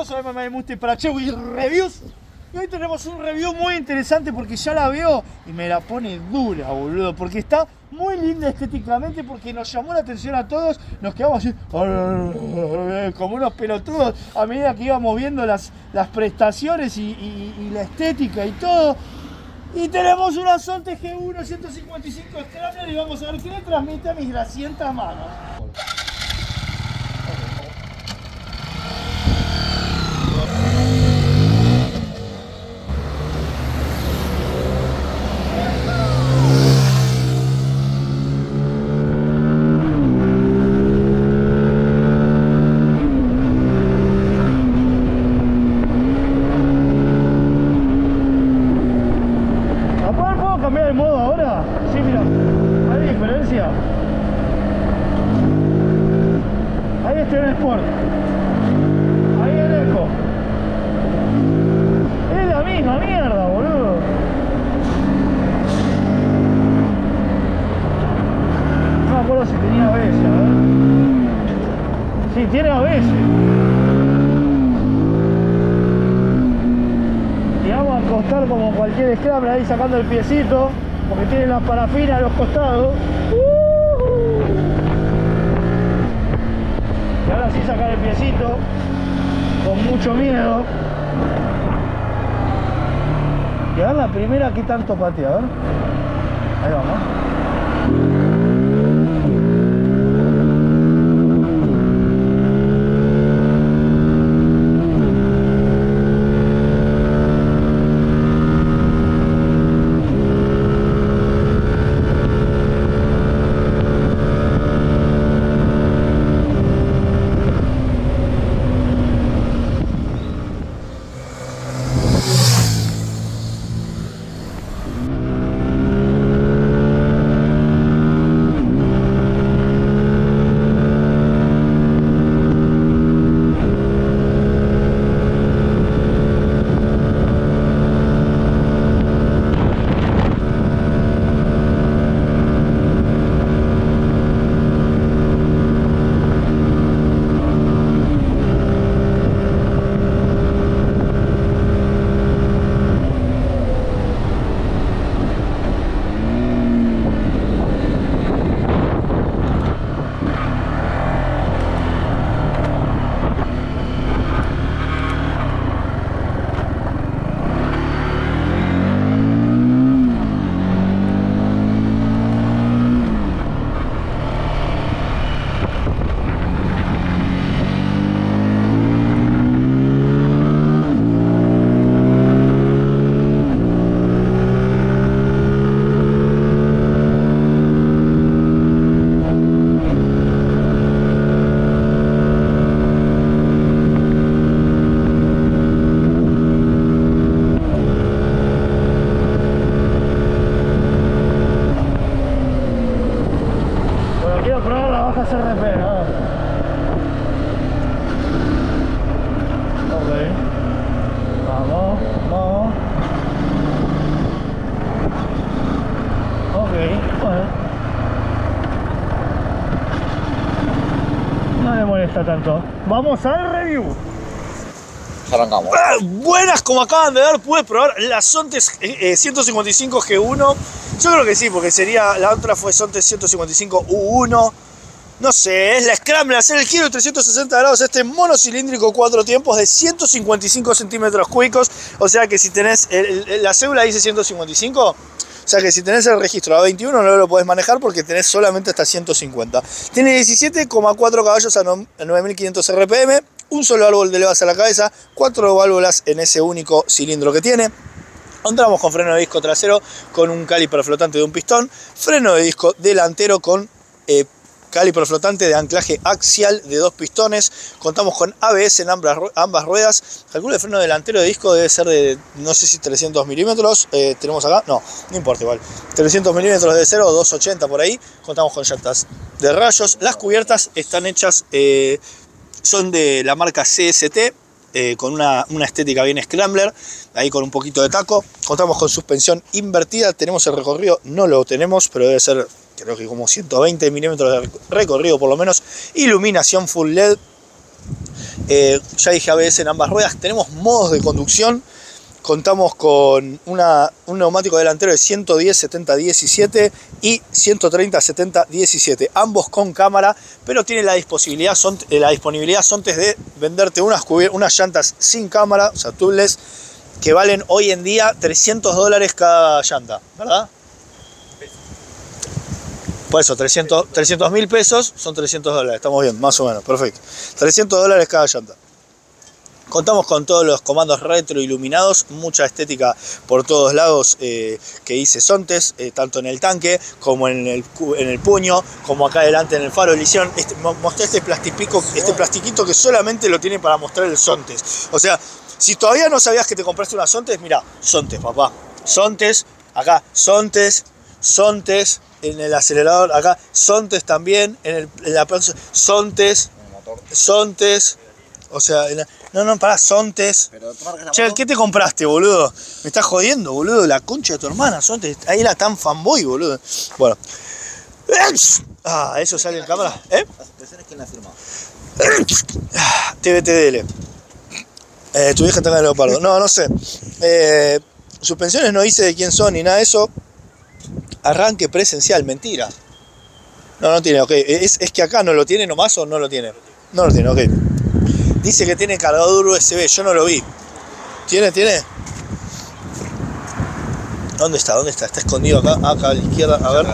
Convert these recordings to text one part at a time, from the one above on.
bienvenidos a MMA Multi para Chewy Reviews. Y hoy tenemos un review muy interesante porque ya la veo y me la pone dura, boludo. Porque está muy linda estéticamente, porque nos llamó la atención a todos. Nos quedamos así, como unos pelotudos, a medida que íbamos viendo las prestaciones y la estética y todo. Y tenemos una Zonte G1 155 Scrambler y vamos a ver qué le transmite a mis grasientas manos. ¿Cambiar el modo ahora? Sí, mira, hay diferencia. Ahí estoy en Sport. Ahí en Eco. Es la misma mierda, boludo. No me acuerdo si tenía ABS, a ver. Sí, tiene ABS. Y vamos a acostar como cualquier Scrambler ahí sacando el piecito, porque tiene la parafina a los costados. Y ahora sí sacar el piecito con mucho miedo. Y a ver la primera que tanto patea, a ver. Ahí vamos. Tanto. Vamos al review. Arrancamos. Buenas, como acaban de ver, pude probar la Zonte 155 G1. Yo creo que sí, porque sería. La otra fue Zonte 155 U1. No sé, es la Scrambler, hacer el giro de 360 grados. Este monocilíndrico 4 tiempos de 155 centímetros cúbicos. O sea que si tenés. La cédula dice 155. O sea que si tenés el registro a 21 no lo podés manejar porque tenés solamente hasta 150. Tiene 17,4 caballos a 9500 RPM, un solo árbol de levas a la cabeza, 4 válvulas en ese único cilindro que tiene. Contamos con freno de disco trasero con un caliper flotante de un pistón, freno de disco delantero con caliper flotante de anclaje axial de 2 pistones. Contamos con ABS en ambas ruedas. Calculo el freno delantero de disco debe ser de, no sé si 300 milímetros. Tenemos acá, no importa igual. 300 milímetros de 0 o 280 por ahí. Contamos con llantas de rayos. Las cubiertas están hechas, son de la marca CST. Con una estética bien Scrambler, ahí con un poquito de taco. Contamos con suspensión invertida. Tenemos el recorrido, no lo tenemos, pero debe ser, creo que como 120 milímetros de recorrido por lo menos. Iluminación full LED. Ya dije ABS en ambas ruedas. Tenemos modos de conducción. Contamos con un neumático delantero de 110/70-17 y 130/70-17, ambos con cámara, pero tiene la disponibilidad Sontes de venderte unas llantas sin cámara, o sea, tubeless, que valen hoy en día $300 cada llanta, ¿verdad? Por eso, 300.000 pesos son $300, estamos bien, más o menos, perfecto. $300 cada llanta. Contamos con todos los comandos retroiluminados, mucha estética por todos lados que dice Sontes, tanto en el tanque como en el puño, como acá adelante en el faro. Le hicieron, mostré este plastiquito que solamente lo tiene para mostrar el Sontes. O sea, si todavía no sabías que te compraste una Sontes, mira, Sontes, papá. Sontes, acá, Sontes, en el acelerador, acá, Sontes también, en la Sontes, Sontes. O sea, no, pará, Sontes. Che, ¿qué te compraste, boludo? Me estás jodiendo, boludo, la concha de tu hermana, Sontes. Ahí era tan fanboy, boludo. Bueno. Eso sale en cámara. ¿Las suspensiones quién las firma? TBTDL. Tu vieja está en el Leopardo. No sé. Suspensiones no dice de quién son ni nada de eso. Arranque presencial, mentira. No tiene, ok. ¿Es que acá no lo tiene nomás o no lo tiene? No lo tiene, ok. Dice que tiene cargador USB, yo no lo vi. ¿Tiene? ¿Dónde está? Está escondido acá a la izquierda, a ver.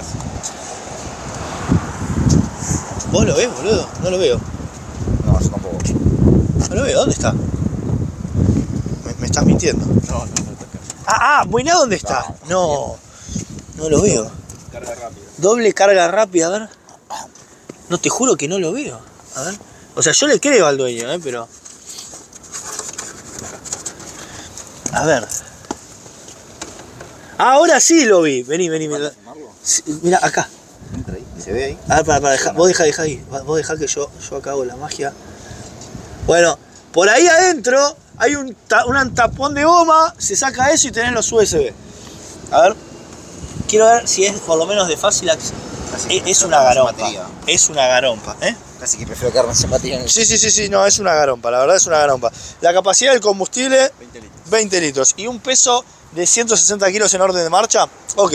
¿Vos lo ves, boludo? No lo veo. No, yo tampoco. No lo veo, ¿dónde está? Me estás mintiendo. No. Mirá dónde está. No lo veo. Carga rápida. Doble carga rápida, a ver. No, te juro que no lo veo. A ver. O sea, yo le creo al dueño, pero... A ver. Ahora sí lo vi. Vení. Mira, acá. Entra ahí. ¿Se ve ahí? A ver, para. Vos dejá ahí. Vos dejá que yo acá hago la magia. Bueno, por ahí adentro hay un tapón de goma. Se saca eso y tenés los USB. A ver. Quiero ver si es por lo menos de fácil acceso. Es una garompa. Es una garompa, Casi que prefiero quedarme sin batería. Sí, no, es una garompa, la verdad es una garompa. La capacidad del combustible, 20 litros. Y un peso de 160 kilos en orden de marcha, ok.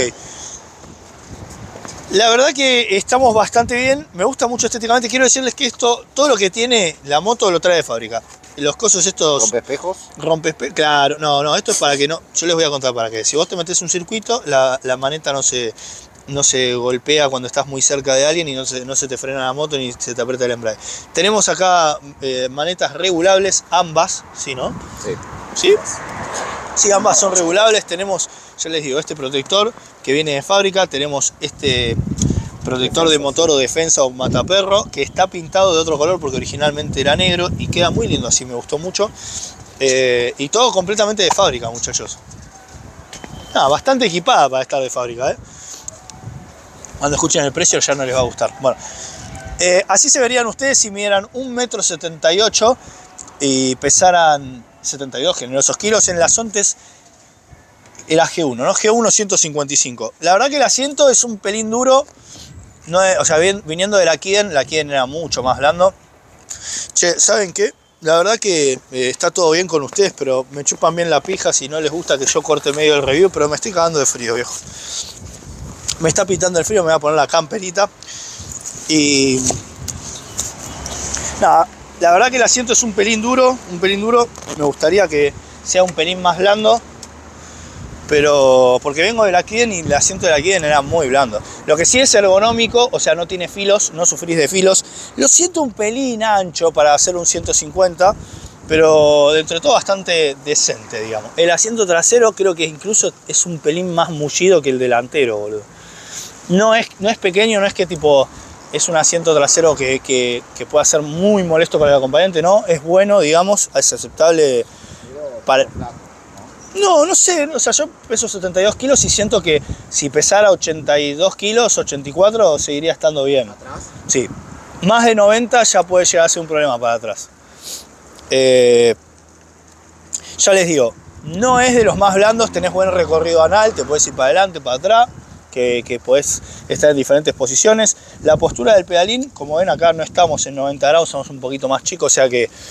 La verdad que estamos bastante bien, me gusta mucho estéticamente. Quiero decirles que todo lo que tiene la moto lo trae de fábrica. Los cosos estos... ¿Rompespejos? Claro, no, esto es para que no... Yo les voy a contar para qué. Si vos te metés un circuito, la maneta no se golpea cuando estás muy cerca de alguien y no se te frena la moto ni se te aprieta el embrague. Tenemos acá manetas regulables, ambas, ¿sí, no? Sí. Sí, ambas son regulables. Tenemos, ya les digo, este protector que viene de fábrica. Tenemos este protector de motor o defensa o mataperro que está pintado de otro color porque originalmente era negro y queda muy lindo así, me gustó mucho. Y todo completamente de fábrica, muchachos. Bastante equipada para estar de fábrica, Cuando escuchen el precio ya no les va a gustar. Bueno, así se verían ustedes si midieran 1,78 m y pesaran 72 generosos kilos. En las Sontes era G1, ¿no? G1 155. La verdad que el asiento es un pelín duro. No es, o sea, viniendo de la Kiden era mucho más blando. Che, ¿saben qué? La verdad que está todo bien con ustedes, pero me chupan bien la pija si no les gusta que yo corte medio el review, pero me estoy cagando de frío, viejo. Me está pitando el frío, me voy a poner la camperita. Y... nada, la verdad que el asiento es un pelín duro. Me gustaría que sea un pelín más blando. Pero porque vengo de la Kiden y el asiento de la Kiden era muy blando. Lo que sí es ergonómico, o sea, no tiene filos, no sufrís de filos. Lo siento un pelín ancho para hacer un 150, pero dentro de todo bastante decente, digamos. El asiento trasero creo que incluso es un pelín más mullido que el delantero, boludo. No es pequeño, no es que tipo es un asiento trasero que pueda ser muy molesto para el acompañante, no, es bueno, digamos, es aceptable para... No sé, o sea, yo peso 72 kilos y siento que si pesara 82 kilos, 84, seguiría estando bien. ¿Atrás? Sí, más de 90 ya puede llegar a ser un problema para atrás. Ya les digo, no es de los más blandos, tenés buen recorrido anal, te puedes ir para adelante, para atrás, que podés estar en diferentes posiciones. La postura del pedalín, como ven acá no estamos en 90 grados, estamos un poquito más chicos, o sea que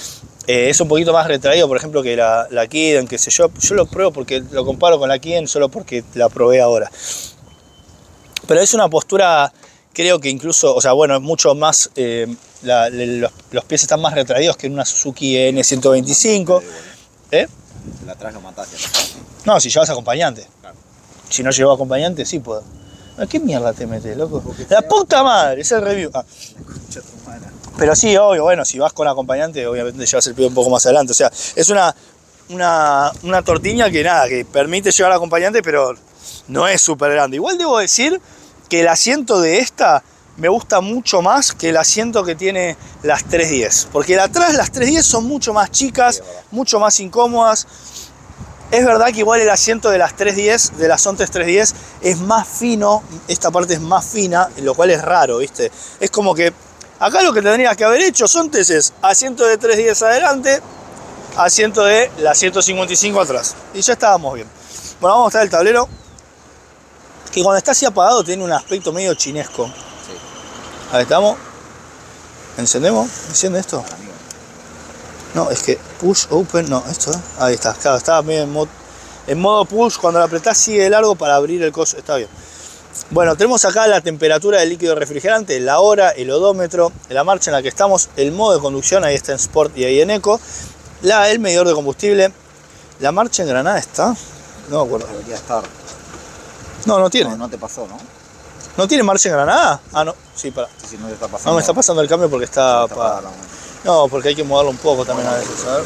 Es un poquito más retraído, por ejemplo, que la Kiden, qué sé yo. Yo lo pruebo porque lo comparo con la Kiden solo porque la probé ahora. Pero es una postura, creo que incluso, o sea, bueno, es mucho más, los pies están más retraídos que en una Suzuki N125. ¿Eh? El atrás lo mataste. No, si llevas acompañante. Claro. Si no llevo acompañante, sí puedo. ¿Qué mierda te metes, loco? La puta madre, es el review. Ah. Pero sí, obvio, bueno, si vas con acompañante, obviamente llevas el pie un poco más adelante. O sea, es una tortiña que nada, que permite llevar acompañante, pero no es súper grande. Igual debo decir que el asiento de esta me gusta mucho más que el asiento que tiene las 310. Porque de atrás las 310 son mucho más chicas, mucho más incómodas. Es verdad que igual el asiento de las 310, de las Sontes 310, es más fino, esta parte es más fina, lo cual es raro, ¿viste? Es como que acá lo que tendrías que haber hecho, Sontes, es asiento de 310 adelante, asiento de la 155 atrás. Y ya estábamos bien. Bueno, vamos a mostrar el tablero, que cuando está así apagado tiene un aspecto medio chinesco. Sí. Ahí estamos. ¿Encendemos? ¿Enciende esto? No, es que push, open, no, esto, ahí está, claro, estaba bien en modo push, cuando lo apretás sigue largo para abrir el coso, está bien. Bueno, tenemos acá la temperatura del líquido refrigerante, la hora, el odómetro, la marcha en la que estamos, el modo de conducción, ahí está en Sport y ahí en Eco, el medidor de combustible, la marcha en Granada está, no me acuerdo. Debería estar. No, no tiene. No, no te pasó, ¿no? ¿No tiene marcha en Granada? Ah, no, sí, para. Sí, no te está pasando. No, me está pasando el cambio porque está apagado. No, porque hay que moverlo un poco también a veces. A ver.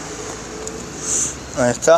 Ahí está.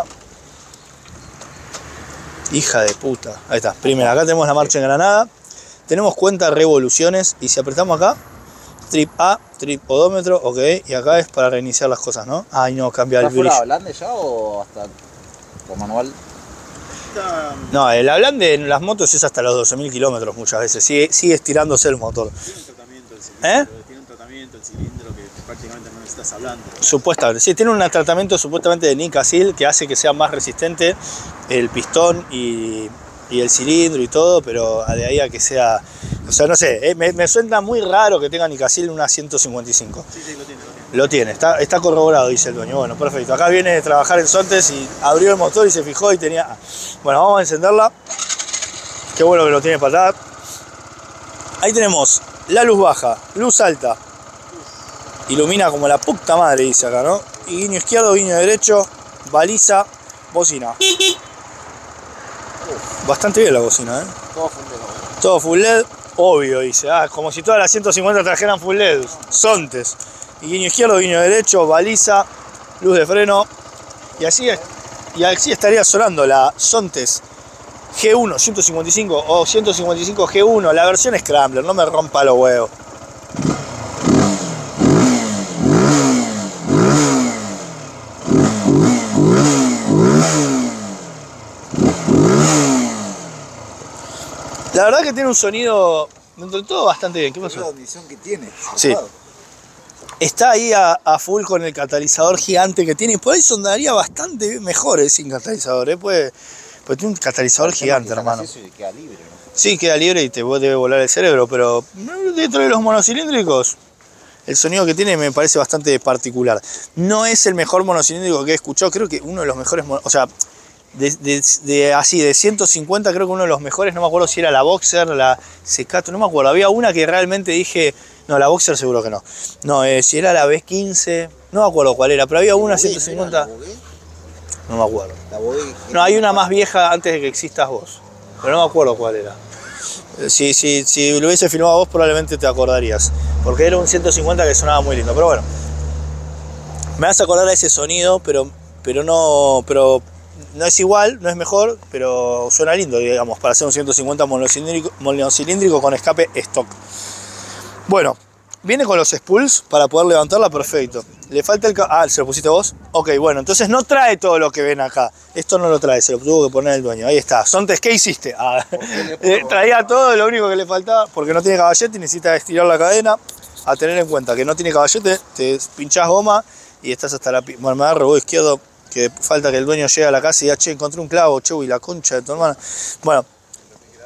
Hija de puta. Ahí está. Primero, acá tenemos la marcha en Granada. Tenemos cuenta revoluciones. Y si apretamos acá, trip A, trip odómetro, ok. Y acá es para reiniciar las cosas, ¿no? Ay, no, cambia el brillo. ¿Está fuera blande ya o hasta con manual? No, el blande en las motos es hasta los 12.000 kilómetros muchas veces. Sigue estirándose el motor. Tiene un tratamiento el cilindro, ¿Eh? Tiene un tratamiento el cilindro que prácticamente no necesitas hablando. Supuestamente, sí, tiene un tratamiento supuestamente de Nicasil que hace que sea más resistente el pistón y el cilindro y todo, pero de ahí a que sea, o sea, no sé, me suena muy raro que tenga Nicasil en una 155. Sí, lo tiene. Lo tiene, está corroborado, dice el dueño. Bueno, perfecto. Acá viene de trabajar en Sontes y abrió el motor y se fijó y tenía... Bueno, vamos a encenderla. Qué bueno que lo tiene para atrás. Ahí tenemos la luz baja, luz alta. Ilumina como la puta madre, dice acá, ¿no? Y guiño izquierdo, guiño derecho, baliza, bocina. Bastante bien la bocina, ¿eh? Todo full LED. Todo full LED, obvio, dice. Ah, como si todas las 150 trajeran full LED. Sontes. Y guiño izquierdo, guiño derecho, baliza, luz de freno. Y así estaría sonando la Sontes G1 155 o 155 G1, la versión Scrambler, no me rompa los huevos. La verdad que tiene un sonido, dentro de todo, bastante bien. ¿Qué pasó? Es la admisión que tiene. Sí. Está ahí a full con el catalizador gigante que tiene. Y por ahí sonaría bastante mejor sin catalizador. Pues tiene un catalizador gigante, hermano. Eso y queda libre, ¿no? Sí, queda libre y te debe volar el cerebro. Pero dentro de los monocilíndricos, el sonido que tiene me parece bastante particular. No es el mejor monocilíndrico que he escuchado. Creo que uno de los mejores... O sea, de 150 creo que uno de los mejores. No me acuerdo si era la Boxer, la Secato, no me acuerdo. Había una que realmente dije... No, la Boxer seguro que no. No, si era la B15, no me acuerdo cuál era, pero había una 150. No me acuerdo. No, hay una más vieja antes de que existas vos, pero no me acuerdo cuál era. Si lo hubiese filmado vos probablemente te acordarías, porque era un 150 que sonaba muy lindo, pero bueno. Me vas a acordar a ese sonido, pero no es igual, no es mejor, pero suena lindo, digamos, para hacer un 150 monocilíndrico con escape stock. Bueno, viene con los spools para poder levantarla, perfecto. Le falta el... Ah, ¿se lo pusiste vos? Ok, bueno, entonces no trae todo lo que ven acá. Esto no lo trae, se lo tuvo que poner el dueño. Ahí está. Sontes, ¿qué hiciste? Ah, traía todo, lo único que le faltaba, porque no tiene caballete y necesita estirar la cadena. A tener en cuenta que no tiene caballete, te pinchás goma y estás hasta la... Bueno, me agarro vos izquierdo, que falta que el dueño llegue a la casa y diga, che, encontré un clavo, che, y la concha de tu hermana. Bueno,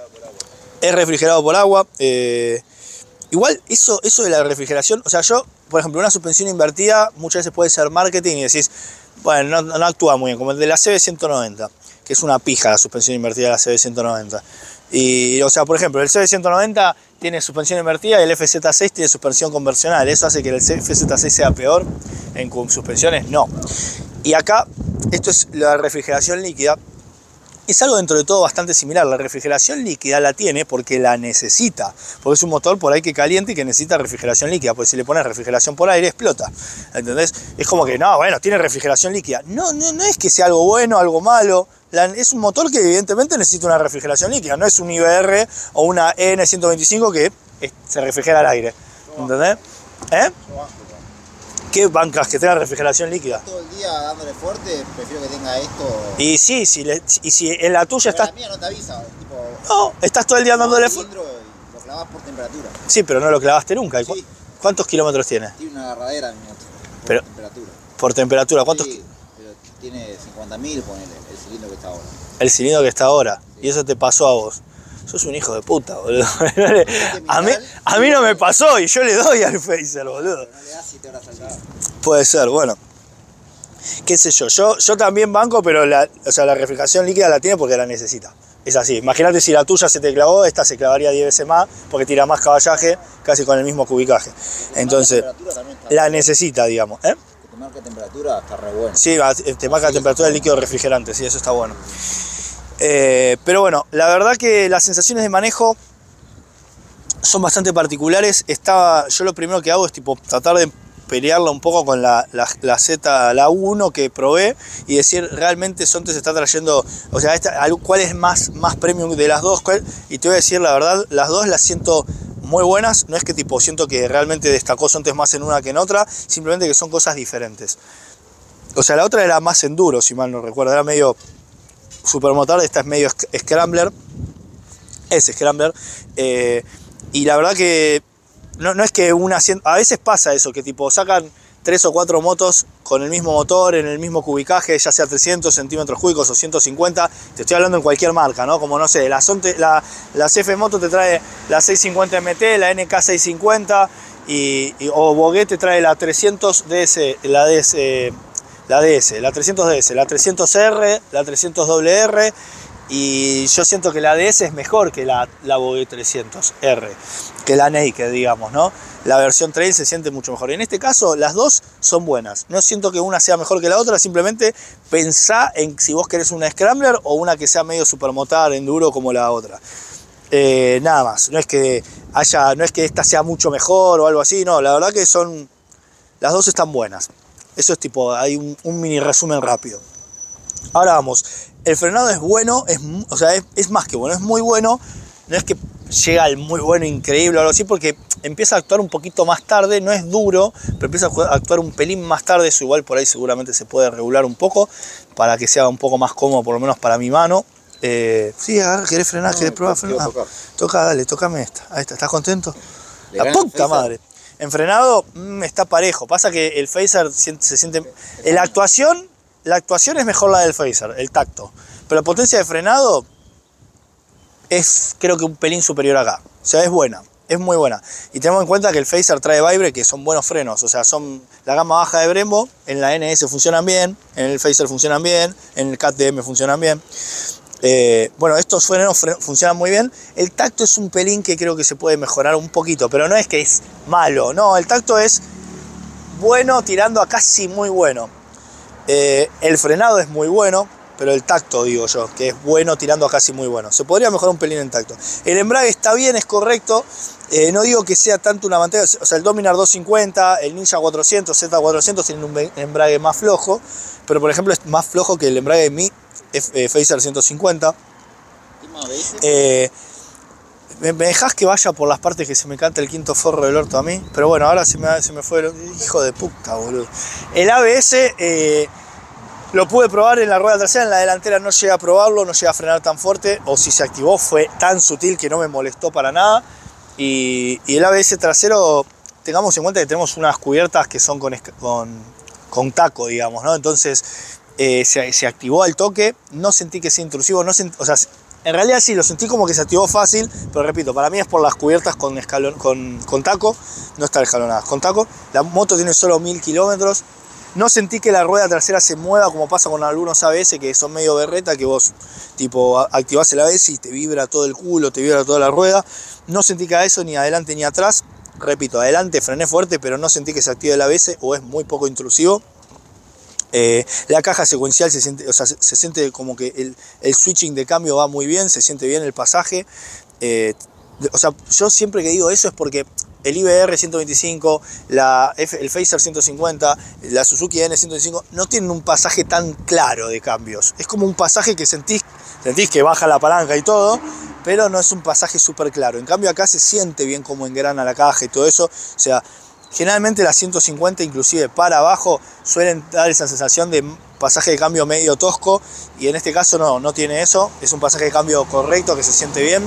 es refrigerado por agua. Igual, eso de la refrigeración, o sea, yo por ejemplo, una suspensión invertida muchas veces puede ser marketing y decís, bueno, no actúa muy bien, como el de la CB190, que es una pija la suspensión invertida de la CB190. Y, o sea, por ejemplo, el CB190 tiene suspensión invertida y el FZ6 tiene suspensión convencional. ¿Eso hace que el FZ6 sea peor en suspensiones? No. Y acá, esto es la refrigeración líquida. Es algo dentro de todo bastante similar. La refrigeración líquida la tiene porque la necesita. Porque es un motor por ahí que caliente y que necesita refrigeración líquida. Porque si le pones refrigeración por aire, explota. ¿Entendés? Es como que, no, bueno, tiene refrigeración líquida. No es que sea algo bueno, algo malo. Es un motor que evidentemente necesita una refrigeración líquida. No es un IBR o una EN125 que se refrigera al aire. ¿Entendés? ¿Eh? ¿Qué bancas que tenga refrigeración líquida? Todo el día dándole fuerte, prefiero que tenga esto. Y sí, si en la tuya Pero estás... la mía no te avisa, tipo. No, estás todo el día dándole fuerte. Lo clavas por temperatura. Sí, pero no lo clavaste nunca. Sí. ¿Cuántos kilómetros tiene? Tiene una agarradera en mi moto. Pero- Por temperatura. Por temperatura, ¿cuántos? Sí, pero tiene 50.000, ponele, el cilindro que está ahora. El cilindro que está ahora. Sí. Y eso te pasó a vos. Sos un hijo de puta, boludo. a mí no me pasó y yo le doy al Phaser, boludo. Pero no le das 7 horas al día. Puede ser, bueno. Qué sé yo también banco, pero la refrigeración líquida la tiene porque la necesita. Es así. Imagínate si la tuya se te clavó, esta se clavaría 10 veces más porque tira más caballaje, casi con el mismo cubicaje. Entonces, la necesita, digamos. ¿Eh? Que te marque temperatura está re bueno. Sí, te marca la temperatura del líquido refrigerante, sí, eso está bueno. Pero bueno, la verdad que las sensaciones de manejo son bastante particulares. Yo lo primero que hago es tipo tratar de pelearla un poco con la U1 que probé y decir realmente Sonte se está trayendo, o sea, cuál es más premium de las dos. Y te voy a decir la verdad, las dos las siento muy buenas. No es que tipo siento que realmente destacó Sonte más en una que en otra, simplemente que son cosas diferentes. O sea, la otra era más enduro, si mal no recuerdo, era medio supermotor, esta es medio scrambler, es scrambler, y la verdad que no es que a veces pasa eso, que tipo sacan 3 o 4 motos con el mismo motor, en el mismo cubicaje, ya sea 300 centímetros cúbicos o 150, te estoy hablando en cualquier marca, ¿no? Como no sé, la CF Moto te trae la 650 MT, la NK 650, o Boguet te trae la 300 DS, la DS, la 300DS, la 300R, la 300WR, y yo siento que la DS es mejor que la Boguet 300R, que la Naked, digamos, ¿no? La versión Trail se siente mucho mejor. Y en este caso, las dos son buenas. No siento que una sea mejor que la otra, simplemente pensá en si vos querés una Scrambler o una que sea medio supermotar, enduro como la otra. Nada más, no es que esta sea mucho mejor o algo así, no, la verdad que las dos están buenas. Eso es tipo, hay un mini resumen rápido. Ahora vamos, el frenado es bueno, es más que bueno, es muy bueno. No es que llega al muy bueno, increíble o algo así, porque empieza a actuar un poquito más tarde, no es duro, pero empieza a actuar un pelín más tarde. Eso igual por ahí seguramente se puede regular un poco para que sea un poco más cómodo, por lo menos para mi mano. Sí, agarra, ¿querés frenar? ¿Querés probar a frenar? Toca, dale, tocame esta. Ahí está, ¿estás contento? La puta madre. En frenado está parejo. Pasa que el Phaser se siente... La actuación es mejor la del Phaser, el tacto. Pero la potencia de frenado es, creo que un pelín superior acá. O sea, es buena, es muy buena. Y tenemos en cuenta que el Phaser trae Vibre, que son buenos frenos. O sea, son la gama baja de Brembo. En la NS funcionan bien, en el Phaser funcionan bien, en el KTM funcionan bien. Bueno, estos frenos funcionan muy bien. El tacto es un pelín que creo que se puede mejorar un poquito, pero no es que es malo, no, el tacto es bueno tirando a casi muy bueno. El frenado es muy bueno, pero el tacto, digo yo, que es bueno tirando a casi muy bueno. Se podría mejorar un pelín en tacto. El embrague está bien, es correcto. No digo que sea tanto una manteca, o sea, el Dominar 250, el Ninja 400, Z400 tienen un embrague más flojo, pero por ejemplo es más flojo que el embrague de mi Phaser 150. ¿Me dejás que vaya por las partes que se me canta el quinto forro del orto a mí? Pero bueno, ahora se me fue el hijo de puta, boludo. El ABS lo pude probar en la rueda trasera, en la delantera no llegué a probarlo, no llegué a frenar tan fuerte, o si se activó fue tan sutil que no me molestó para nada. Y el ABS trasero, tengamos en cuenta que tenemos unas cubiertas que son con taco, digamos, ¿no? Entonces se activó al toque, no sentí que sea intrusivo, o sea, En realidad sí, lo sentí como que se activó fácil, pero repito, para mí es por las cubiertas con taco, no está escalonada, con taco. La moto tiene solo 1000 kilómetros. No sentí que la rueda trasera se mueva como pasa con algunos ABS que son medio berreta, que vos tipo activás el ABS y te vibra todo el culo, te vibra toda la rueda. No sentí que a eso ni adelante ni atrás. Repito, adelante frené fuerte, pero no sentí que se active el ABS o es muy poco intrusivo. La caja secuencial se siente, o sea, se siente como que el switching de cambio va muy bien, se siente bien el pasaje. O sea, yo siempre que digo eso es porque el IBR 125, el Facer 150, la Suzuki N125 no tienen un pasaje tan claro de cambios. Es como un pasaje que sentís que baja la palanca y todo, pero no es un pasaje súper claro. En cambio acá se siente bien cómo engrana la caja y todo eso. O sea, generalmente las 150 inclusive para abajo suelen dar esa sensación de pasaje de cambio medio tosco y en este caso no tiene eso. Es un pasaje de cambio correcto que se siente bien.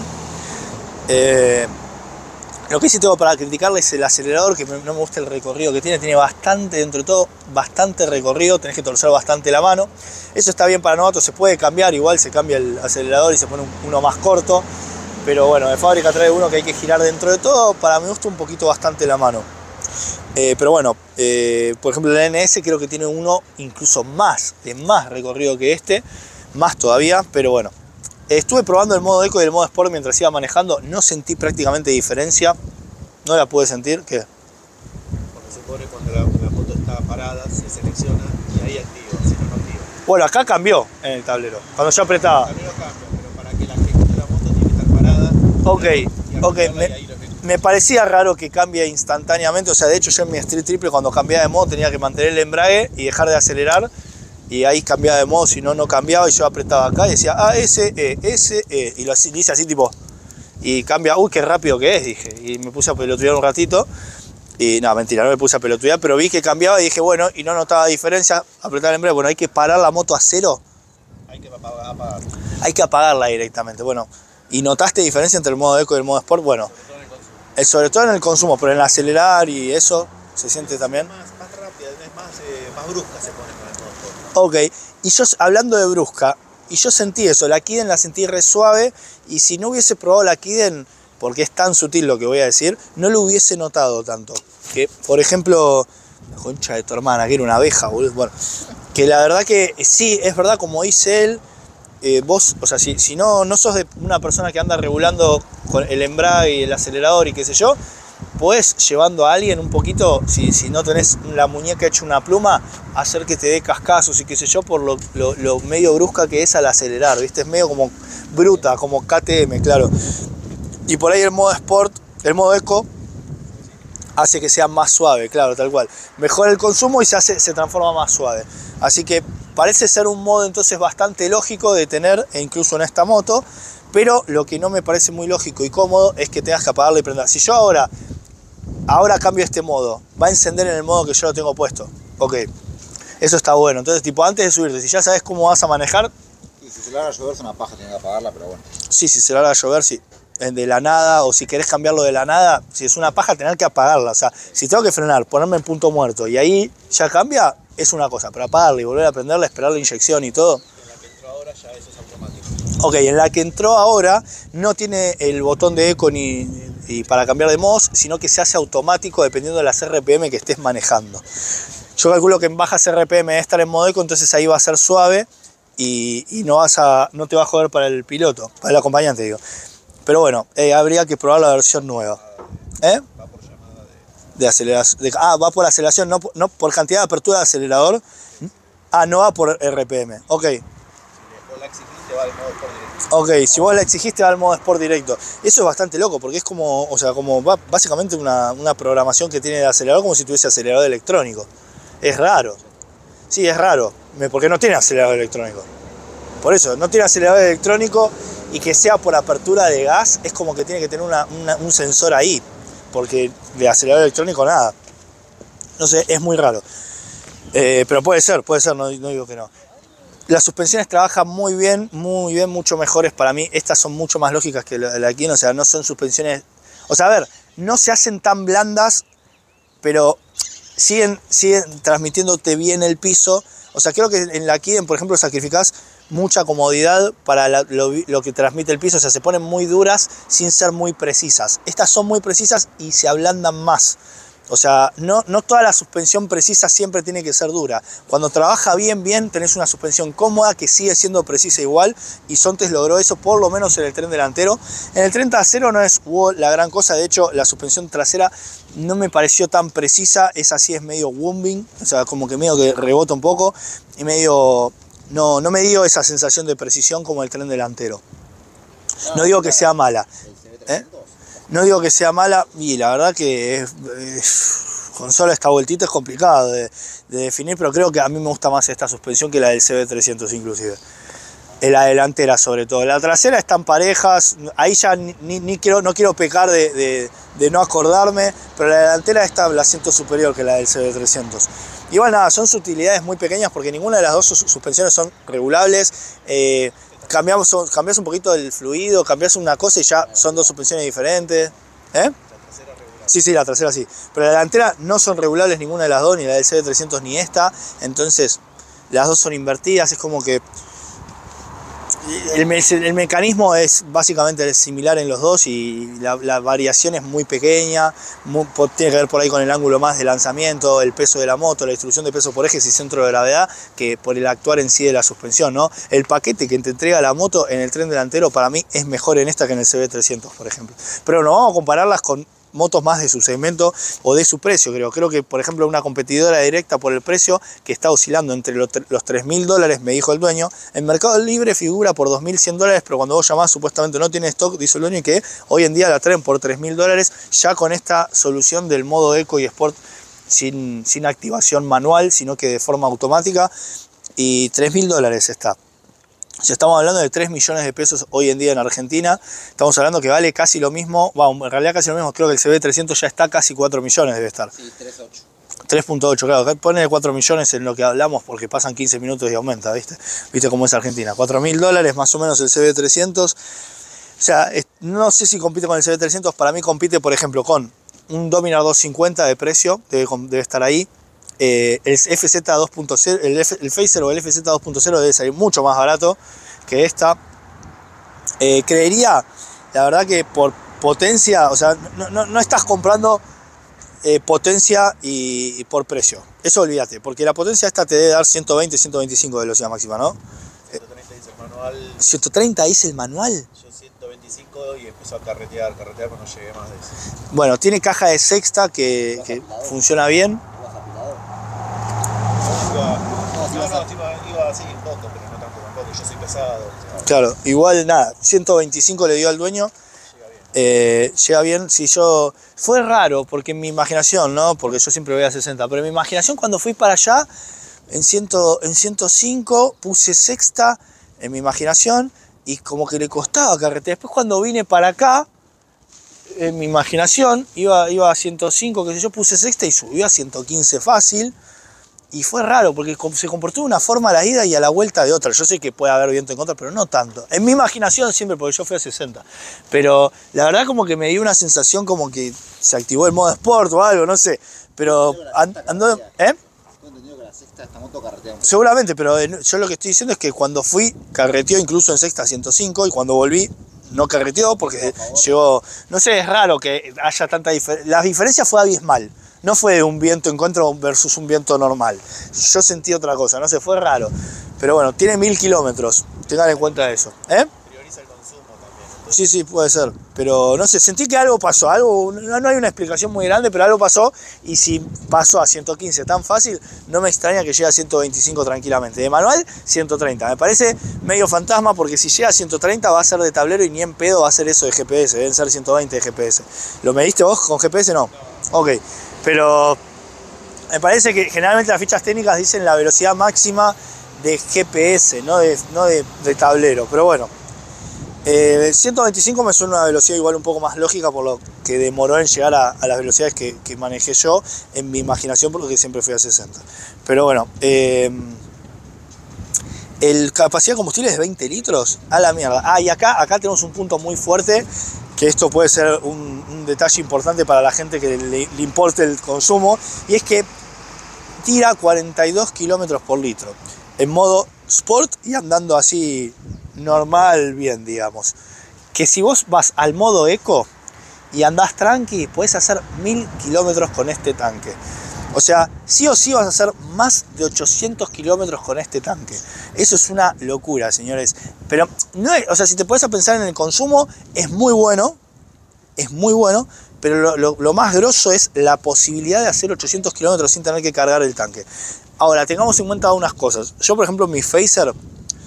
Lo que sí tengo para criticarle es el acelerador, que no me gusta el recorrido que tiene bastante, dentro de todo, bastante recorrido, tenés que torcer bastante la mano. Eso está bien para novatos, se puede cambiar, igual se cambia el acelerador y se pone uno más corto, pero bueno, de fábrica trae uno que hay que girar dentro de todo, para mi gusto un poquito bastante la mano. Pero bueno, por ejemplo el NS creo que tiene uno incluso más recorrido que este, más todavía, pero bueno. Estuve probando el modo Eco y el modo Sport mientras iba manejando, no sentí prácticamente diferencia, no la pude sentir. ¿Qué? Porque se pone cuando la moto está parada, se selecciona y ahí activa, si no activa. Bueno, acá cambió en el tablero, cuando yo apretaba. El tablero cambia, pero para que la ejecute la moto tiene que estar parada. Me parecía raro que cambie instantáneamente, o sea, de hecho yo en mi Street Triple cuando cambiaba de modo tenía que mantener el embrague y dejar de acelerar. Y ahí cambiaba de modo, si no, no cambiaba y yo apretaba acá y decía ASE, SE, y lo hice así tipo, y cambia, uy, qué rápido que es, dije, y me puse a pelotudear un ratito, y no, mentira, no me puse a pelotudear, pero vi que cambiaba y dije, bueno, y no notaba diferencia, apretar el embrague, bueno, hay que parar la moto a cero. Hay que apagarla. Hay que apagarla directamente, bueno, ¿y notaste diferencia entre el modo Eco y el modo Sport? Bueno, sobre todo en el consumo, pero en el acelerar y eso, ¿se siente también? Más rápida, es más brusca se pone con el modo Sport. Ok, y yo hablando de brusca, y yo sentí eso, la Kiden la sentí re suave, y si no hubiese probado la Kiden, porque es tan sutil lo que voy a decir, no lo hubiese notado tanto. Que, por ejemplo, la concha de tu hermana, que era una abeja, boludo. Bueno, que la verdad que sí, es verdad, como dice él, vos, o sea, si no sos de una persona que anda regulando con el embrague y el acelerador y qué sé yo, podés, llevando a alguien un poquito, si no tenés la muñeca hecha una pluma, hacer que te dé cascazos y qué sé yo, por lo medio brusca que es al acelerar, ¿viste? Es medio como bruta, como KTM, claro. Y por ahí el modo Sport, el modo Eco, hace que sea más suave, claro, tal cual. Mejora el consumo y se transforma más suave. Así que parece ser un modo entonces bastante lógico de tener, e incluso en esta moto, pero lo que no me parece muy lógico y cómodo es que tengas que apagarla y prender. Si yo ahora cambio este modo, va a encender en el modo que yo lo tengo puesto. Ok, eso está bueno. Entonces, tipo, antes de subirte, si ya sabes cómo vas a manejar... Y si se larga a llover es una paja, tiene que apagarla, pero bueno. Sí, si se larga a llover, sí. De la nada, o si querés cambiarlo de la nada, si es una paja, tener que apagarla. O sea, si tengo que frenar, ponerme en punto muerto y ahí ya cambia, es una cosa. Pero apagarla y volver a prenderla, esperar la inyección y todo... En la que entró ahora ya eso es automático. Ok, en la que entró ahora no tiene el botón de eco ni para cambiar de modos, sino que se hace automático dependiendo de las RPM que estés manejando. Yo calculo que en bajas RPM debe estar en modo eco, entonces ahí va a ser suave y no te va a joder para el piloto, para el acompañante, digo. Pero bueno, habría que probar la versión nueva. Va por llamada de aceleración. Va por aceleración, no por cantidad de apertura de acelerador. No va por RPM. Ok. Si vos la exigiste, va al modo Sport directo. Ok, si vos la exigiste va al modo Sport directo. Eso es bastante loco porque es como, o sea, como básicamente una programación que tiene el acelerador como si tuviese acelerador electrónico. Es raro. Sí, es raro, porque no tiene acelerador electrónico. Por eso, no tiene acelerador electrónico y que sea por apertura de gas, es como que tiene que tener un sensor ahí. Porque de acelerador electrónico nada. No sé, es muy raro. Pero puede ser, no digo que no. Las suspensiones trabajan muy bien, mucho mejores para mí. Estas son mucho más lógicas que la de aquí, o sea, no son suspensiones... O sea, a ver, no se hacen tan blandas, pero siguen transmitiéndote bien el piso. O sea, creo que en la Kiden, por ejemplo, sacrificás mucha comodidad para lo que transmite el piso. O sea, se ponen muy duras sin ser muy precisas. Estas son muy precisas y se ablandan más. O sea, no toda la suspensión precisa siempre tiene que ser dura. Cuando trabaja bien, tenés una suspensión cómoda que sigue siendo precisa igual. Y Sontes logró eso, por lo menos en el tren delantero. En el tren trasero no es la gran cosa. De hecho, la suspensión trasera no me pareció tan precisa. Esa sí es medio wombing. O sea, como que medio que rebota un poco. Y medio... No me dio esa sensación de precisión como el tren delantero. No digo que sea mala. No digo que sea mala, y la verdad que con solo esta vueltita es complicado de definir, pero creo que a mí me gusta más esta suspensión que la del CB300 inclusive. La delantera sobre todo. La trasera están parejas, ahí ya no quiero pecar de no acordarme, pero la delantera la siento superior que la del CB300. Igual nada, son sutilidades muy pequeñas porque ninguna de las dos suspensiones son regulables. Cambias un poquito el fluido, cambias una cosa y ya son dos suspensiones diferentes. ¿Eh? Sí, la trasera sí. Pero la delantera no son regulables ninguna de las dos, ni la del CB300 ni esta. Entonces las dos son invertidas, es como que el mecanismo es básicamente similar en los dos y la variación es muy pequeña, tiene que ver por ahí con el ángulo más de lanzamiento, el peso de la moto, la distribución de peso por ejes y centro de gravedad, que por el actuar en sí de la suspensión, ¿no? El paquete que te entrega la moto en el tren delantero para mí es mejor en esta que en el CB300, por ejemplo. Pero no vamos a compararlas con motos más de su segmento o de su precio. Creo que, por ejemplo, una competidora directa por el precio que está oscilando entre los $3.000, me dijo el dueño. En Mercado Libre figura por $2.100, pero cuando vos llamás supuestamente no tiene stock, dice el dueño, y que hoy en día la traen por $3.000 ya con esta solución del modo Eco y Sport sin activación manual, sino que de forma automática, y $3.000 está. O sea, estamos hablando de 3 millones de pesos hoy en día en Argentina. Estamos hablando que vale casi lo mismo. Bueno, en realidad casi lo mismo. Creo que el CB300 ya está casi 4 millones, debe estar. Sí, 3.8, claro. Pone 4 millones en lo que hablamos porque pasan 15 minutos y aumenta, ¿viste? ¿Viste cómo es Argentina? $4.000 más o menos el CB300. O sea, no sé si compite con el CB300. Para mí compite, por ejemplo, con un Dominar 250 de precio. Debe estar ahí. El FZ 2.0, el Facer o el FZ 2.0 debe salir mucho más barato que esta. Creería, la verdad, que por potencia, o sea, no estás comprando potencia y por precio. Eso olvídate, porque la potencia esta te debe dar 120, 125 de velocidad máxima, ¿no? 130 dice el manual. 130 dice el manual. Yo 125 y empezó a carretear, pero no llegué más de eso. Bueno, tiene caja de sexta que funciona bien. Iba así un poco, pero no tanto tampoco. Yo soy pesado. Claro, igual nada, 125 le dio al dueño. Llega bien. Si yo... Fue raro, porque en mi imaginación, ¿no? Porque yo siempre voy a 60, pero en mi imaginación cuando fui para allá, en 105, puse sexta en mi imaginación y como que le costaba carretera. Después cuando vine para acá, en mi imaginación, iba a 105, que yo puse sexta y subió a 115 fácil. Y fue raro porque se comportó de una forma a la ida y a la vuelta de otra. Yo sé que puede haber viento en contra, pero no tanto. En mi imaginación siempre, porque yo fui a 60. Pero la verdad como que me dio una sensación como que se activó el modo Sport o algo, no sé. Pero andó... Esta moto carretea. Seguramente, pero yo lo que estoy diciendo es que cuando fui, carreteó incluso en sexta 105 y cuando volví no carreteó porque llegó... No sé, es raro que haya tanta diferencia. La diferencia fue abismal. No fue un viento en contra versus un viento normal. Yo sentí otra cosa, no sé, fue raro. Pero bueno, tiene 1000 kilómetros. Tengan en cuenta eso. Prioriza el consumo también. Sí, puede ser. Pero no sé, sentí que algo pasó. No hay una explicación muy grande, pero algo pasó. Y si pasó a 115 tan fácil, no me extraña que llegue a 125 tranquilamente. De manual, 130. Me parece medio fantasma porque si llega a 130 va a ser de tablero y ni en pedo va a ser eso de GPS. Deben ser 120 de GPS. ¿Lo mediste vos con GPS? No. Ok. Pero me parece que generalmente las fichas técnicas dicen la velocidad máxima de GPS, no de tablero. Pero bueno, 125 me suena una velocidad igual un poco más lógica por lo que demoró en llegar a las velocidades que manejé yo en mi imaginación porque siempre fui a 60. Pero bueno, el capacidad de combustible es de 20 litros. A la mierda. Y acá tenemos un punto muy fuerte. Que esto puede ser un detalle importante para la gente que le importe el consumo, y es que tira 42 kilómetros por litro en modo sport y andando así normal, bien, digamos. Que si vos vas al modo eco y andás tranqui, podés hacer 1000 kilómetros con este tanque. O sea, sí o sí vas a hacer más de 800 kilómetros con este tanque. Eso es una locura, señores. Pero, no es, o sea, si te pones a pensar en el consumo, es muy bueno, pero lo más grosso es la posibilidad de hacer 800 kilómetros sin tener que cargar el tanque. Ahora, tengamos en cuenta unas cosas. Yo, por ejemplo, mi Phaser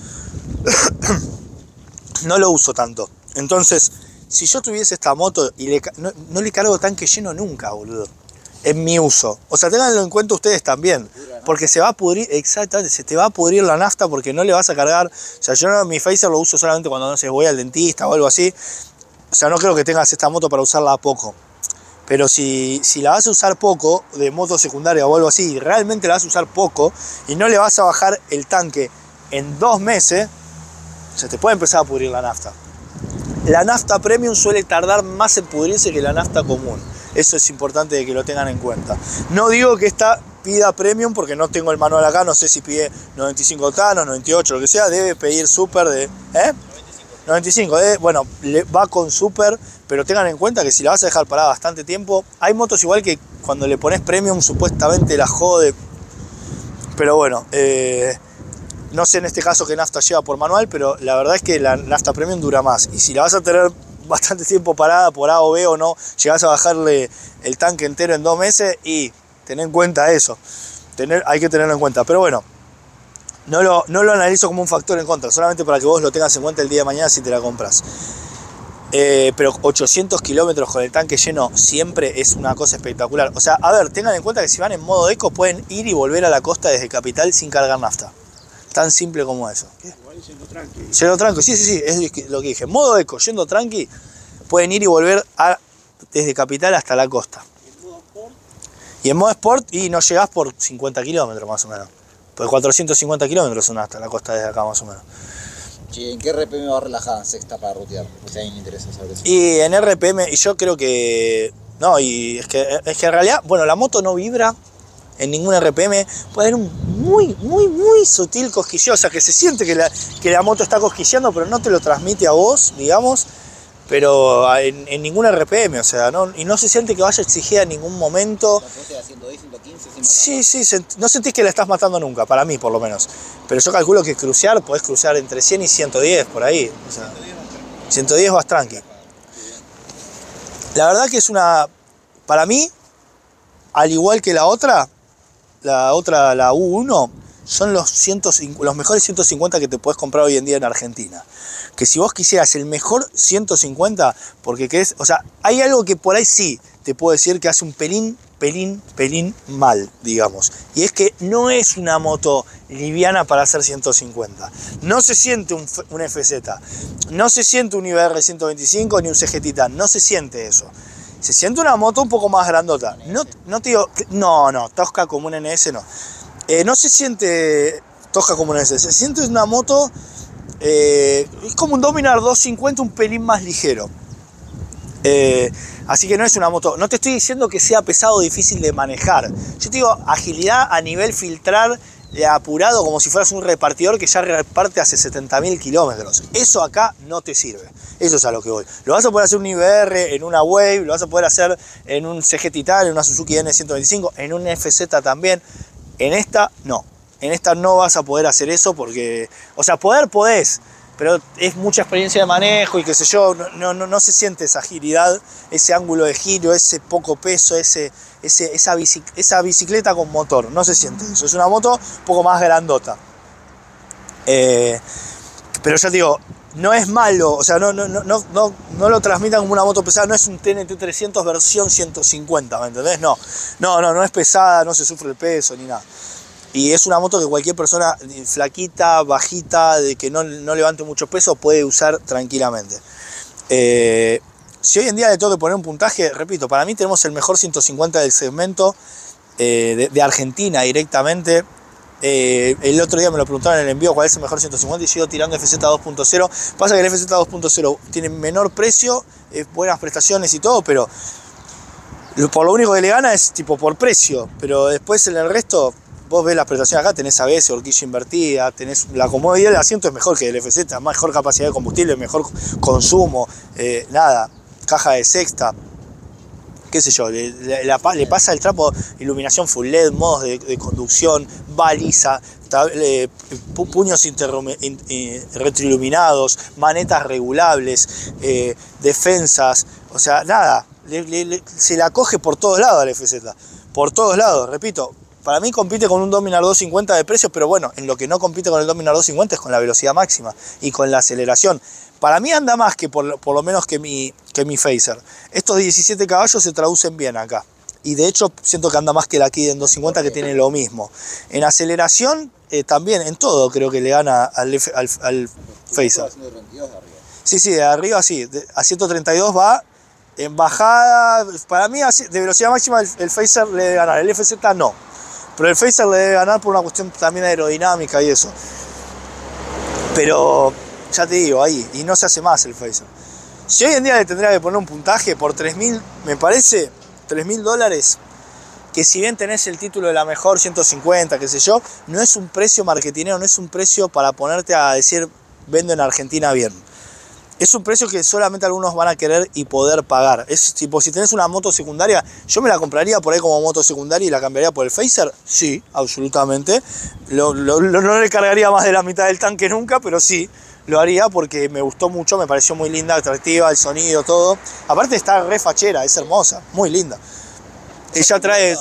no lo uso tanto. Entonces, si yo tuviese esta moto y no le cargo tanque lleno nunca, boludo. En mi uso. O sea, ténganlo en cuenta ustedes también. Porque se va a pudrir, exactamente, se te va a pudrir la nafta porque no le vas a cargar. O sea, yo mi Phaser lo uso solamente cuando, no sé, voy al dentista o algo así. O sea, no creo que tengas esta moto para usarla a poco. Pero si la vas a usar poco, de moto secundaria o algo así, y realmente la vas a usar poco, y no le vas a bajar el tanque en 2 meses, se te puede empezar a pudrir la nafta. La nafta premium suele tardar más en pudrirse que la nafta común. Eso es importante que lo tengan en cuenta. No digo que esta pida premium porque no tengo el manual acá, no sé si pide 95 octanos, 98, lo que sea, debe pedir super de... 95, bueno, va con super, pero tengan en cuenta que si la vas a dejar parada bastante tiempo, hay motos igual que cuando le pones premium supuestamente la jode, pero bueno, no sé en este caso qué nafta lleva por manual, pero la verdad es que la nafta premium dura más, y si la vas a tener bastante tiempo parada por A o B o no, llegás a bajarle el tanque entero en 2 meses y ten en cuenta eso, hay que tenerlo en cuenta, pero bueno. No lo analizo como un factor en contra, solamente para que vos lo tengas en cuenta el día de mañana si te la compras. Pero 800 kilómetros con el tanque lleno siempre es una cosa espectacular. O sea, a ver, tengan en cuenta que si van en modo eco pueden ir y volver a la costa desde Capital sin cargar nafta. Tan simple como eso. Igual yendo tranqui. Yendo tranqui, sí, es lo que dije. Modo eco, yendo tranqui, pueden ir y volver desde Capital hasta la costa. Y en modo sport, y no llegás por 50 kilómetros más o menos. Pues 450 kilómetros son hasta la costa desde acá más o menos. Che, ¿en qué RPM va relajada en sexta para rutear? O sea, a mí me interesa saber eso. Y en RPM, y yo creo que... No, y es que en realidad, bueno, la moto no vibra en ningún RPM. Puede haber un muy sutil cosquilleo. O sea, que se siente que la moto está cosquilleando, pero no te lo transmite a vos, digamos. Pero en ningún RPM, o sea, y no se siente que vaya a exigir en ningún momento. ¿La 110, 115 sin Sí, no sentís que la estás matando nunca, para mí por lo menos. Pero yo calculo que podés cruciar entre 100 y 110 por ahí. O sea, 110 vas tranqui. La verdad que es para mí, al igual que la otra, la U1, son los mejores 150 que te podés comprar hoy en día en Argentina. Que si vos quisieras el mejor 150, porque querés, o sea, hay algo que por ahí sí te puedo decir que hace un pelín mal, digamos. Y es que no es una moto liviana para hacer 150. No se siente un FZ, no se siente un IBR 125 ni un CG Titan, no se siente eso. Se siente una moto un poco más grandota. No te digo, no, tosca como un NS no. No se siente tosca como un NS, se siente una moto... es como un Dominar 250 un pelín más ligero, así que no es una moto, no te estoy diciendo que sea pesado o difícil de manejar, yo te digo agilidad a nivel filtrar apurado, como si fueras un repartidor que ya reparte hace 70.000 kilómetros. Eso acá no te sirve, eso es a lo que voy. Lo vas a poder hacer en un IBR, en una Wave, lo vas a poder hacer en un CG Titan, en una Suzuki N125, en un FZ también. En esta no. En esta no vas a poder hacer eso porque... O sea, podés, pero es mucha experiencia de manejo y qué sé yo, no se siente esa agilidad, ese ángulo de giro, ese poco peso, esa bicicleta con motor, no se siente eso. Es una moto un poco más grandota. Pero ya te digo, no es malo, o sea, no lo transmitan como una moto pesada, no es un TNT 300 versión 150, ¿me entendés? No es pesada, no se sufre el peso ni nada. Y es una moto que cualquier persona flaquita, bajita, de que no levante mucho peso, puede usar tranquilamente. Si hoy en día le tengo que poner un puntaje, repito, para mí tenemos el mejor 150 del segmento de Argentina directamente. El otro día me lo preguntaron en el envío cuál es el mejor 150 y sigo tirando FZ 2.0. Pasa que el FZ 2.0 tiene menor precio, buenas prestaciones y todo, pero por lo único que le gana es tipo por precio. Pero después en el resto... vos ves las prestaciones acá, tenés ABS, horquilla invertida, tenés la comodidad del asiento es mejor que el FZ, mejor capacidad de combustible, mejor consumo, nada, caja de sexta, qué sé yo, le pasa el trapo, iluminación full LED, modos de conducción, baliza, puños retroiluminados, manetas regulables, defensas, o sea, nada, se la coge por todos lados al FZ, por todos lados, repito. Para mí compite con un Dominar 250 de precio, pero bueno, en lo que no compite con el Dominar 250 es con la velocidad máxima y con la aceleración. Para mí anda más que por lo menos que mi Facer. Estos 17 caballos se traducen bien acá. Y de hecho siento que anda más que la Kiden 250 que tiene lo mismo. En aceleración también, en todo creo que le gana al Facer. Sí, de arriba sí. A 132 va en bajada. Para mí de velocidad máxima el Facer le debe ganar. El FZ no. Pero el Facer le debe ganar por una cuestión también aerodinámica y eso. Pero ya te digo, ahí, y no se hace más el Facer. Si hoy en día le tendría que poner un puntaje por 3.000, me parece, $3.000, que si bien tenés el título de la mejor 150, qué sé yo, no es un precio marketinero, no es un precio para ponerte a decir, vendo en Argentina bien. Es un precio que solamente algunos van a querer y poder pagar. Es tipo, si tenés una moto secundaria, yo me la compraría por ahí como moto secundaria y la cambiaría por el Facer. Sí, absolutamente. No le cargaría más de la mitad del tanque nunca, pero sí, lo haría porque me gustó mucho, me pareció muy linda, atractiva, el sonido, todo. Aparte está re fachera, es hermosa, muy linda. Ella trae...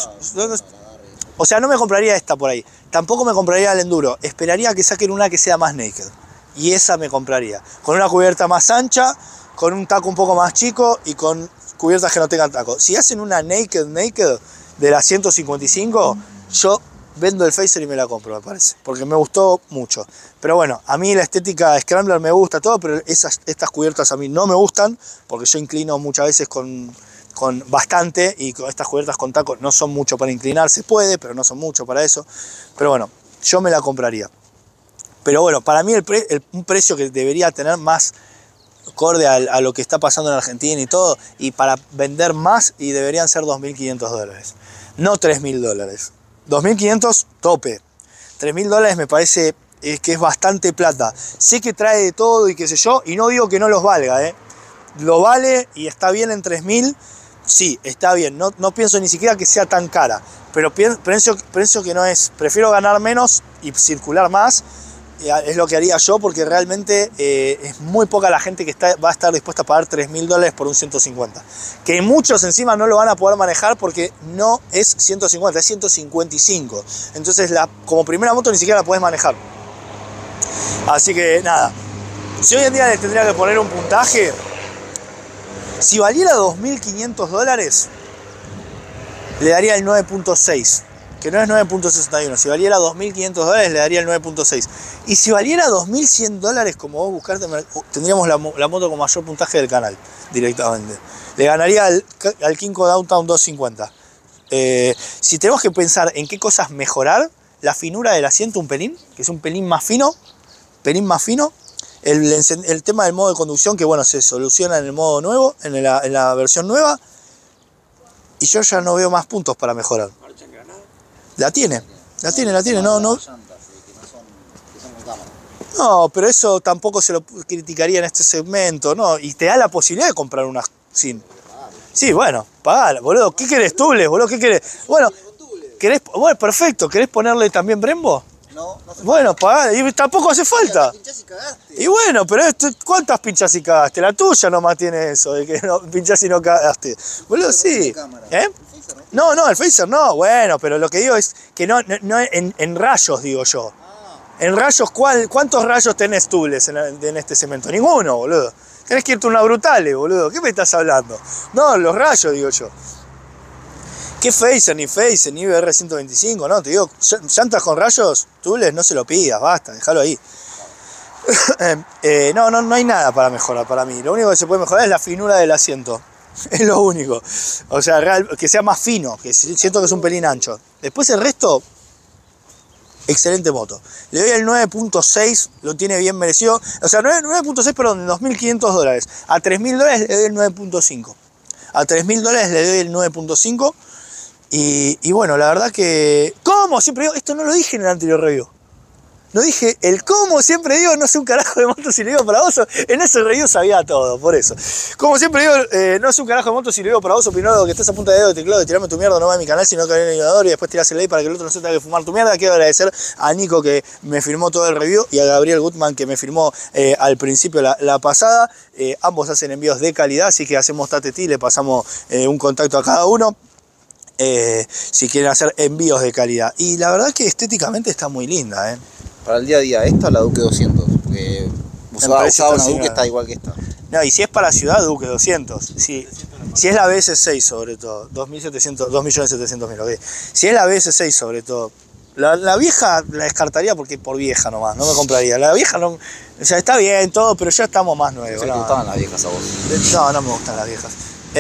O sea, no me compraría esta por ahí. Tampoco me compraría el Enduro. Esperaría que saquen una que sea más naked. Y esa me compraría, con una cubierta más ancha, con un taco un poco más chico y con cubiertas que no tengan taco. Si hacen una naked de la 155, yo vendo el Facer y me la compro, me parece, porque me gustó mucho. Pero bueno, a mí la estética Scrambler me gusta todo, pero estas cubiertas a mí no me gustan, porque yo inclino muchas veces con bastante, y con estas cubiertas con taco no son mucho para inclinar, se puede, pero no son mucho para eso. Pero bueno, yo me la compraría. Pero bueno, para mí un precio que debería tener más acorde a lo que está pasando en Argentina y todo, y para vender más, y deberían ser $2.500. No $3.000. 2.500 tope. $3.000 me parece que es bastante plata. Sé que trae de todo y qué sé yo, y no digo que no los valga, Lo vale y está bien en 3.000. Sí, está bien. No pienso ni siquiera que sea tan cara. Pero pienso que no es. Prefiero ganar menos y circular más. Es lo que haría yo, porque realmente es muy poca la gente que va a estar dispuesta a pagar $3.000 por un 150. Que muchos encima no lo van a poder manejar porque no es 150, es 155. Entonces como primera moto ni siquiera la podés manejar. Así que nada, si hoy en día le tendría que poner un puntaje, si valiera $2.500, le daría el 9.6. Que no es 9.61, si valiera $2.500 le daría el 9.6. Y si valiera $2.100, como vos buscaste, tendríamos la moto con mayor puntaje del canal, directamente. Le ganaría al Kinko Downtown 250. Si tenemos que pensar en qué cosas mejorar, la finura del asiento un pelín, que es un pelín más fino, el tema del modo de conducción, que bueno, se soluciona en el modo nuevo, en la versión nueva, y yo ya no veo más puntos para mejorar. La tiene, no, pero eso tampoco se lo criticaría en este segmento, ¿no? Y te da la posibilidad de comprar una sin. Sí, bueno, pagala, boludo. ¿Qué querés, tubles, boludo? ¿Qué querés? Bueno, bueno, perfecto. ¿Querés ponerle también Brembo? No. Bueno, pagala. Y tampoco hace falta. Y bueno, pero ¿cuántas pinchas y cagaste? La tuya nomás tiene eso, de que no pinchás y no cagaste. Boludo, sí. No, el Facer no, bueno, pero lo que digo es que no en rayos, digo yo. En rayos, ¿cuántos rayos tenés tubles en este cemento? Ninguno, boludo. Tenés que irte a una Brutale, boludo. ¿Qué me estás hablando? No, los rayos, digo yo. ¿Qué Facer, ni BR 125? No, te digo, llantas con rayos, tubles, no se lo pidas, basta, déjalo ahí. No hay nada para mejorar para mí. Lo único que se puede mejorar es la finura del asiento. Es lo único. O sea, que sea más fino, que siento que es un pelín ancho. Después el resto, excelente moto. Le doy el 9.6, lo tiene bien merecido. O sea, 9.6, perdón, $2.500. A $3.000 le doy el 9.5. A $3.000 le doy el 9.5. Y bueno, la verdad que... cómo siempre digo, esto no lo dije en el anterior review. No dije el cómo siempre digo, no sé un carajo de moto si lo digo para vos. En ese review sabía todo, por eso. Como siempre digo, no sé un carajo de moto si lo digo para vos. Primero que estás a punta de dedo de teclado de tirarme tu mierda, no va a mi canal, sino que viene el inodoro y después tirás el like para que el otro no se tenga que fumar tu mierda. Quiero agradecer a Nico que me firmó todo el review y a Gabriel Gutman que me firmó al principio la pasada. Ambos hacen envíos de calidad, así que hacemos tateti, le pasamos un contacto a cada uno. Si quieren hacer envíos de calidad. Y la verdad que estéticamente está muy linda, Para el día a día, ¿esta o la Duke 200? Porque usaba una Duke que está igual que esta. No, y si es para ciudad, Duke 200. Si es la BS6 sobre todo, 2.700.000, ok. Si es la BS6 sobre todo. La vieja la descartaría porque por vieja nomás, no me compraría. La vieja no, o sea, está bien todo, pero ya estamos más nuevos. ¿Te gustaban las viejas a vos? No, no me gustan las viejas.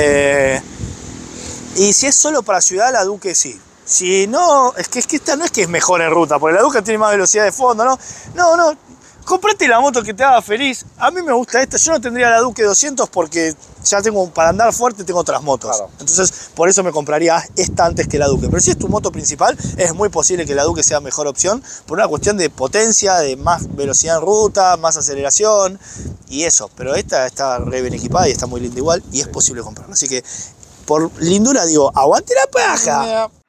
Y si es solo para ciudad, la Duke sí. Si no, es que esta no es que es mejor en ruta, porque la Duke tiene más velocidad de fondo, ¿no? No, comprate la moto que te haga feliz. A mí me gusta esta, yo no tendría la Duke 200 porque ya tengo, para andar fuerte tengo otras motos. Claro. Entonces, por eso me compraría esta antes que la Duke. Pero si es tu moto principal, es muy posible que la Duke sea mejor opción por una cuestión de potencia, de más velocidad en ruta, más aceleración y eso. Pero esta está re bien equipada y está muy linda igual y es posible comprarla. Así que, por lindura digo, ¡aguante la paja!